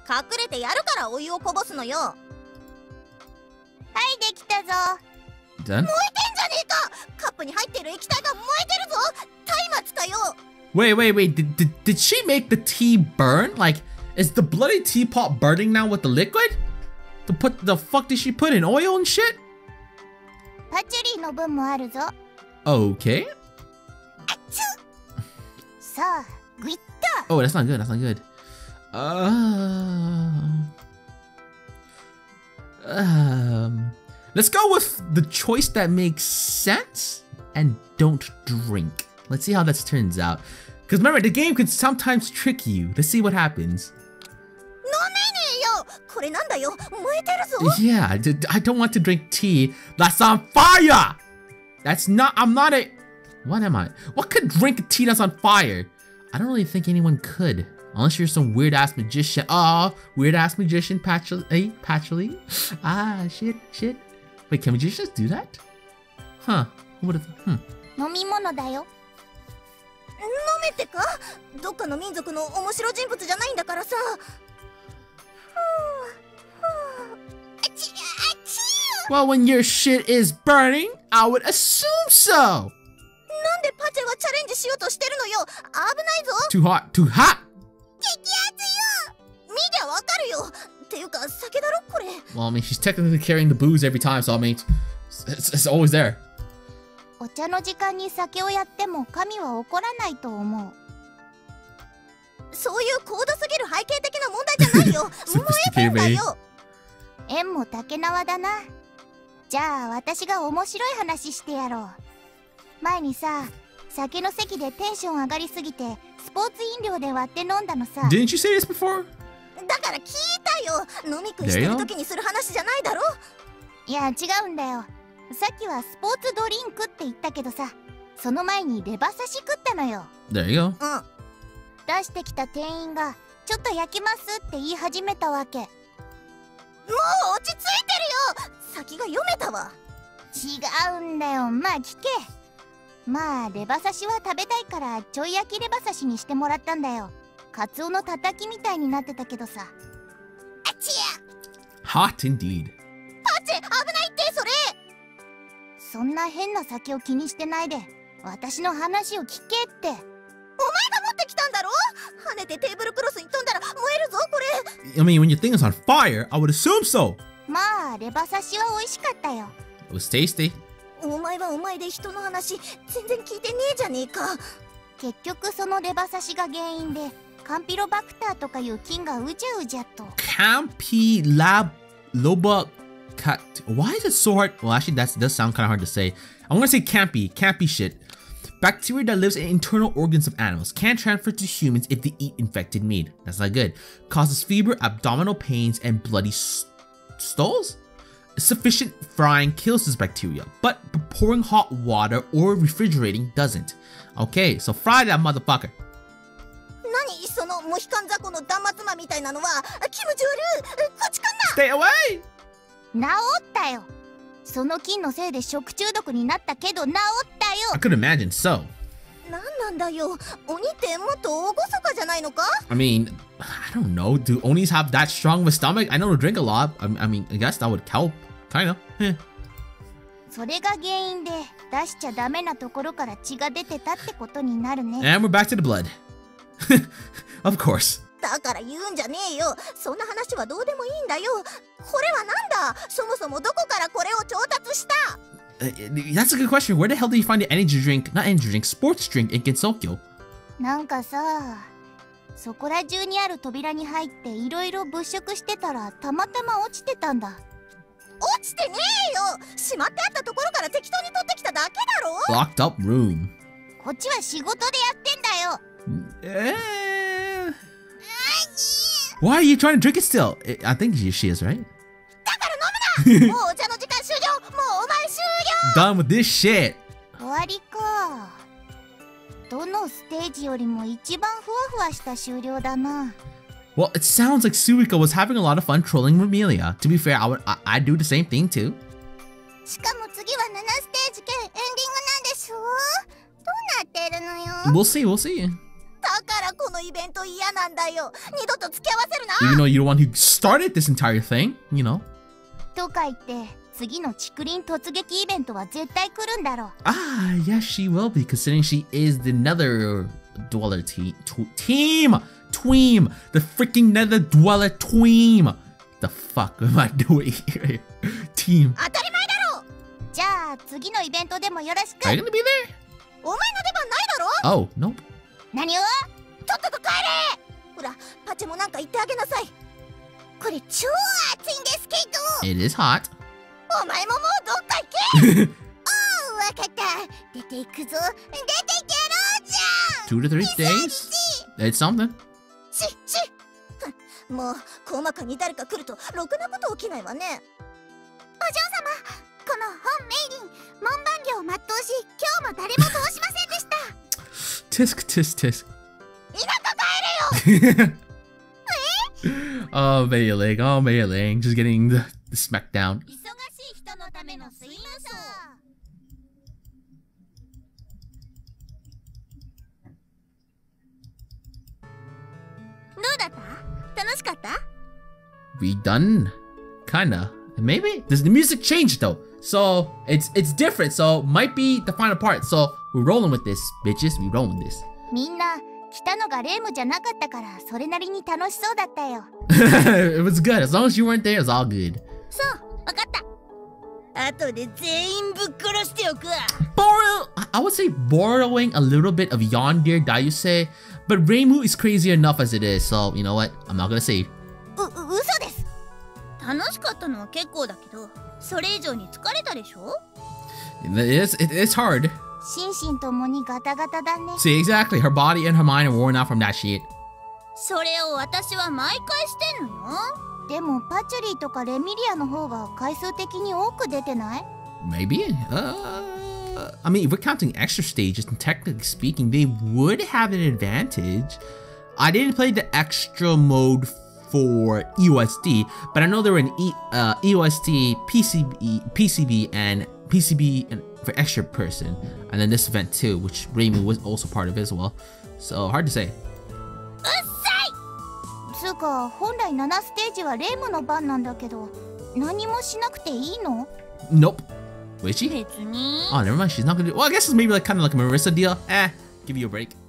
隠れてやるからお湯をこぼすのよ。はい、できたぞ。 Done? 燃えてんじゃねえか。カップに入ってる液体が燃えてるぞ。松明かよ。 Wait. Did she make the tea burn? Like, is the bloody teapot burning now with the liquid? The fuck did she put in oil and shit? パチュリーの分もあるぞ。 Okay. さあ、グイッと。 Oh, that's not good. That's not good. Let's go with the choice that makes sense and don't drink. Let's see how this turns out. Because remember, the game could sometimes trick you. Let's see what happens. Yeah, I don't want to drink tea that's on fire. I'm not a... What am I? What could drink tea that's on fire? I don't really think anyone could. Unless you're some weird-ass magician. Oh, weird-ass magician, Patchouli. Ah, shit. Wait, can magicians do that? Huh. Who would've... 飲み物だよ。飲めってか？どっかの民族の面白人物じゃないんだからさ。 Well, when your shit is burning, I would assume so. なんでパチェはチャレンジしようとしてるのよ。危ないぞ。 Too hot. 激アツよ。見りゃわかるよ。っていうか酒だろこれ。 Well, I mean, she's technically carrying the booze every time, so I mean, it's always there. お茶の時間に酒をやっても神は怒らないと思う。そういう高度すぎる背景的な問題じゃないよ。燃えてんだよ。縁も竹縄だな。じゃあ私が面白い話してやろう。前にさ、酒の席でテンション上がりすぎてスポーツ飲料で割って飲んだのさ。 Didn't you say this before? だから聞いたよ。飲み食いしてる時にする話じゃないだろ。いや違うんだよ。さっきはスポーツドリンクって言ったけどさ、その前にレバ刺し食ったのよ。 There you go. 出してきた店員がちょっと焼きますって言い始めたわけ。もう落ち着いてるよ。先が読めたわ。違うんだよ。まあ聞け。まあレバ刺しは食べたいからちょい焼きレバ刺しにしてもらったんだよ。カツオのたたきみたいになってたけどさ。あちや。 Hot indeed. パチェ危ないってそれ。そんな変な酒を気にしてないで私の話を聞けって。お前が持ってきたんだろ。跳ねてテーブルクロスに飛んだら燃えるぞこれ。 I mean, when your thing is on fire, I would assume so. まあレバ刺しは美味しかったよ。 It was tasty. お前はお前で人の話全然聞いてねえじゃねえか。結局そのレバ刺しが原因でカンピロバクターとかいう菌がうじゃうじゃと。 Campylobacter. Why is it so hard? Well, actually, that does sound kind of hard to say. I'm gonna say campy shit. Bacteria that lives in internal organs of animals can transfer to humans if they eat infected meat. That's not good. Causes fever, abdominal pains, and bloody stools? Sufficient frying kills this bacteria, but pouring hot water or refrigerating doesn't. Okay, so fry that motherfucker. 何そのモヒカンザコの断末魔みたいなのは。気持ち悪い。こっち来んな。 Stay away! 治ったよ。その菌のせいで食中毒になったけど治ったよ。 I could imagine so. なんなんだよ。鬼ってもっと厳かじゃないのか。 I mean, I don't know. Do onis have that strong of a stomach? I know to drink a lot. I mean, I guess that would help. Kinda. それが原因で出しちゃダメなところから血が出てたってことになるね。 And we're back to the blood. Of course. だから言うんじゃねえよ。そんな話はどうでもいいんだよ。これはなんだ。そもそもどこからこれを調達した？ That's a good question. Where the hell did you find the energy drink? Not energy drink, sports drink in Gensokyo? なんかさ、そこら中にある扉に入っていろいろ物色してたらたまたま落ちてたんだ。落ちてねえよ。しまってあったところから適当に取ってきただけだろ。 Locked up room. こっちは仕事でやってんだよ。 Why are you trying to drink it still? I think she is, right? だから飲むな。もうお茶の時間終了。もうお前終了。 Done with this shit. 終わりか。どのステージよりも一番ふわふわした終了だな。 Well, it sounds like Suika was having a lot of fun trolling Romelia. To be fair, I'd do the same thing too. しかも次は7ステージ兼エンディングなんでしょ。どうなってるのよ。 We'll see. だからこののイベント嫌なんだよ。二度と付き合わせるな。 Even though you're the one who started this entire thing, you know. とか言って次の竹林突撃イベントは絶対来るんだろう。 Ah, yes, she will be, considering she is the Nether Dweller team. The freaking Nether Dweller team. The fuck am I doing here? Team. 当たり前だろう。じゃあ次のイベントでもよろしく。 Are you gonna be there? お前の出番ないだろ。 Oh, nope. 何を？とっとと帰れ。ほら、パチェもなんか言ってあげなさい。これ超暑いんですけど。 It is hot. お前ももうどっか行け。おう、わかった。出ていくぞ。出ていけろうじゃん。 2 to 3 days. It's something. もう高魔館に誰か来るとろくなこと起きないわね。お嬢様、この本メイリン門番業を全うし、今日も誰も通しませんでした。 Tisk, tisk, tisk. 田舎帰れよ。 Oh, Mei Ling, just getting the smackdown. 忙しい人のためのすいません。どうだった？楽しかった？ We done? Kinda. Maybe? Does the music change though? So it's different. So might be the final part. So we're rolling with this, bitches. We rolling with this. みんな来たのがレイムじゃなかったからそれなりに楽しそうだったよ。 It was good. As long as you weren't there, it's all good. そう、わかった。後で全員ぶっ殺しておくわ。 I would say borrowing a little bit of Yondir Dayuse, but Reimu is crazy enough as it is. So you know what? I'm not gonna say. 嘘です。楽しかったのは結構だけど、それ以上に疲れたでしょ？ It's hard. 心身ともにガタガタだね。 See, exactly. Her body and her mind are worn out from that shit. それを私は毎回してんのよ。でもパチュリーとかレミリアの方が回数的に多く出てない？ Maybe. I mean, if we're counting extra stages, and technically speaking, they would have an advantage. I didn't play the extra mode for EOSD, but I know there were an EOSD, PCB, and for extra person, and then this event too, which Reimu was also part of as well. So hard to say. つうか本来7ステージはレイムの番なんだけど、何もしなくていいの？ Nope. Wait, she? 別に。 Oh, never mind. She's not gonna do. Well, I guess it's maybe like kind of like a Marissa deal. Give you a break.